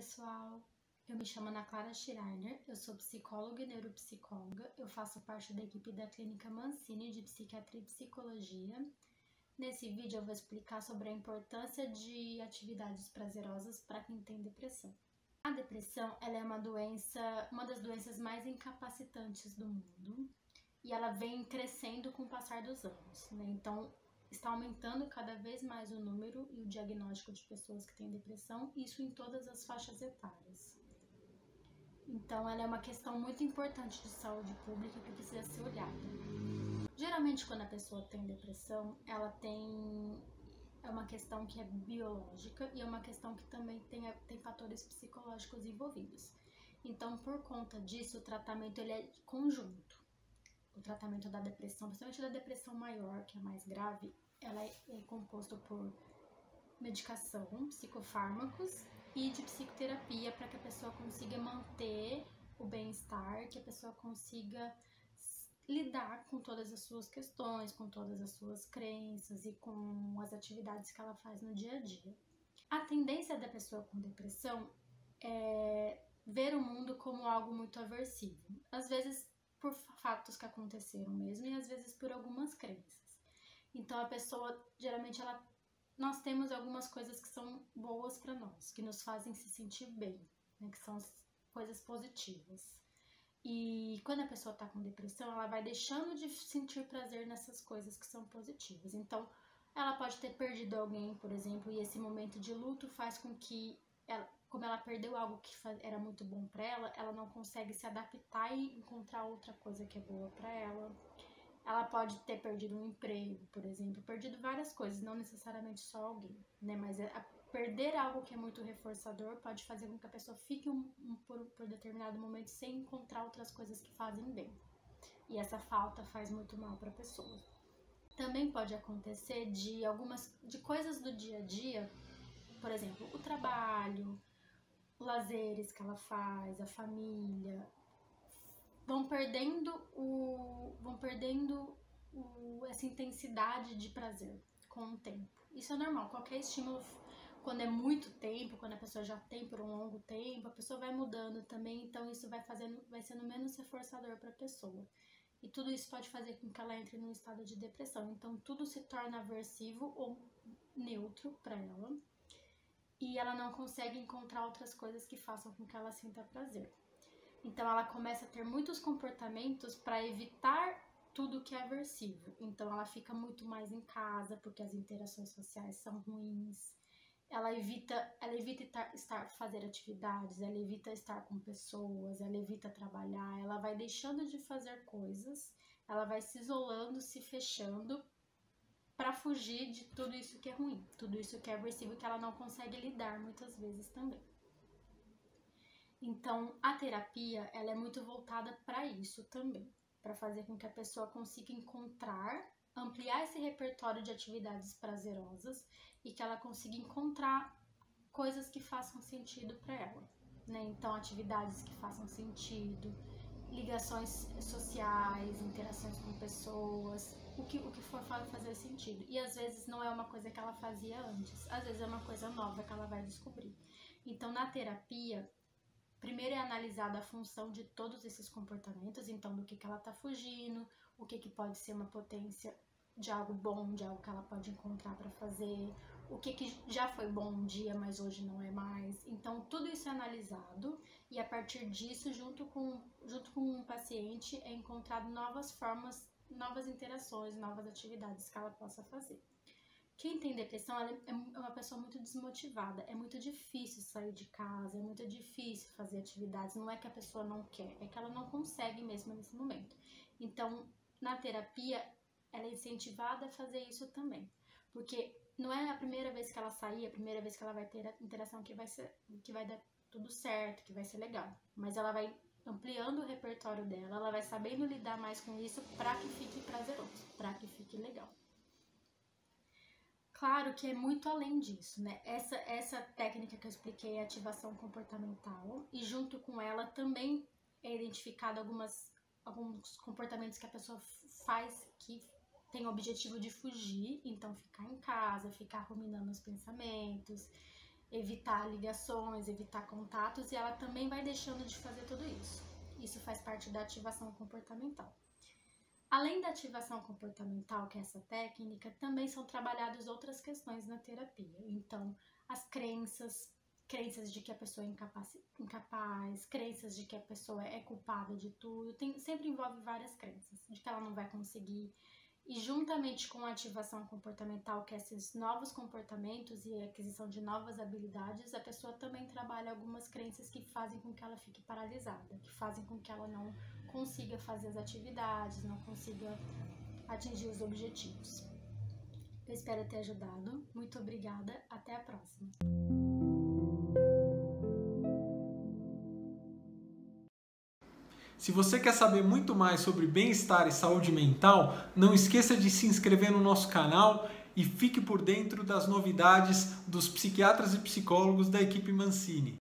pessoal, eu me chamo Ana Clara Schreiner, eu sou psicóloga e neuropsicóloga, eu faço parte da equipe da Clínica Mancini de Psiquiatria e Psicologia. Nesse vídeo eu vou explicar sobre a importância de atividades prazerosas para quem tem depressão. A depressão ela é uma das doenças mais incapacitantes do mundo e ela vem crescendo com o passar dos anos, né? Então, está aumentando cada vez mais o número e o diagnóstico de pessoas que têm depressão, isso em todas as faixas etárias. Então, ela é uma questão muito importante de saúde pública que precisa ser olhada. Geralmente, quando a pessoa tem depressão, é uma questão que é biológica e é uma questão que também tem fatores psicológicos envolvidos. Então, por conta disso, o tratamento ele é conjunto. O tratamento da depressão, principalmente da depressão maior, que é mais grave, ela é composto por medicação, psicofármacos e de psicoterapia para que a pessoa consiga manter o bem-estar, que a pessoa consiga lidar com todas as suas questões, com todas as suas crenças e com as atividades que ela faz no dia a dia. A tendência da pessoa com depressão é ver o mundo como algo muito aversivo. Às vezes por fatos que aconteceram mesmo e às vezes por algumas crenças. Então a pessoa, geralmente nós temos algumas coisas que são boas para nós, que nos fazem se sentir bem, né, que são coisas positivas. E quando a pessoa está com depressão, ela vai deixando de sentir prazer nessas coisas que são positivas. Então ela pode ter perdido alguém, por exemplo, e esse momento de luto faz com que como ela perdeu algo que era muito bom para ela não consegue se adaptar e encontrar outra coisa que é boa para ela. Ela pode ter perdido um emprego, por exemplo, perdido várias coisas, não necessariamente só alguém, né? Mas perder algo que é muito reforçador pode fazer com que a pessoa fique por determinado momento sem encontrar outras coisas que fazem bem. E essa falta faz muito mal para a pessoa. Também pode acontecer de coisas do dia a dia, por exemplo, o trabalho, lazeres que ela faz, a família, vão perdendo essa intensidade de prazer com o tempo. Isso é normal, qualquer estímulo, quando é muito tempo, quando a pessoa já tem por um longo tempo, a pessoa vai mudando também, então isso vai sendo menos reforçador para a pessoa. E tudo isso pode fazer com que ela entre num estado de depressão. Então tudo se torna aversivo ou neutro para ela. E ela não consegue encontrar outras coisas que façam com que ela sinta prazer. Então ela começa a ter muitos comportamentos para evitar tudo que é aversivo. Então ela fica muito mais em casa porque as interações sociais são ruins. Ela evita fazer atividades, ela evita estar com pessoas, ela evita trabalhar, ela vai deixando de fazer coisas, ela vai se isolando, se fechando para fugir de tudo isso que é ruim, tudo isso que é aversivo, que ela não consegue lidar muitas vezes também. Então, a terapia, ela é muito voltada para isso também, para fazer com que a pessoa consiga ampliar esse repertório de atividades prazerosas e que ela consiga encontrar coisas que façam sentido para ela, né? Então, atividades que façam sentido, ligações sociais, interações com pessoas, o que for fazer sentido. E às vezes não é uma coisa que ela fazia antes, às vezes é uma coisa nova que ela vai descobrir. Então, na terapia, primeiro é analisada a função de todos esses comportamentos, então do que ela está fugindo, o que pode ser uma potência de algo bom, de algo que ela pode encontrar para fazer, o que já foi bom um dia, mas hoje não é mais. Então tudo isso é analisado e a partir disso, junto com o paciente, é encontrado novas formas, novas interações, novas atividades que ela possa fazer. Quem tem depressão é uma pessoa muito desmotivada, é muito difícil sair de casa, é muito difícil fazer atividades, não é que a pessoa não quer, é que ela não consegue mesmo nesse momento. Então, na terapia, ela é incentivada a fazer isso também, porque não é a primeira vez que ela sair, a primeira vez que ela vai ter a interação que vai dar tudo certo, que vai ser legal, mas ela vai ampliando o repertório dela, ela vai sabendo lidar mais com isso para que fique prazeroso, para que fique legal. Claro que é muito além disso, né? Essa técnica que eu expliquei é ativação comportamental e junto com ela também é identificado alguns comportamentos que a pessoa faz que tem o objetivo de fugir, então ficar em casa, ficar ruminando os pensamentos, evitar ligações, evitar contatos, e ela também vai deixando de fazer tudo isso. Isso faz parte da ativação comportamental. Além da ativação comportamental, que é essa técnica, também são trabalhadas outras questões na terapia. Então, as crenças de que a pessoa é incapaz, crenças de que a pessoa é culpada de tudo, sempre envolve várias crenças, de que ela não vai conseguir. E juntamente com a ativação comportamental, que é esses novos comportamentos e a aquisição de novas habilidades, a pessoa também trabalha algumas crenças que fazem com que ela fique paralisada, que fazem com que ela não consiga fazer as atividades, não consiga atingir os objetivos. Eu espero ter ajudado. Muito obrigada. Até a próxima. Se você quer saber muito mais sobre bem-estar e saúde mental, não esqueça de se inscrever no nosso canal e fique por dentro das novidades dos psiquiatras e psicólogos da equipe Mancini.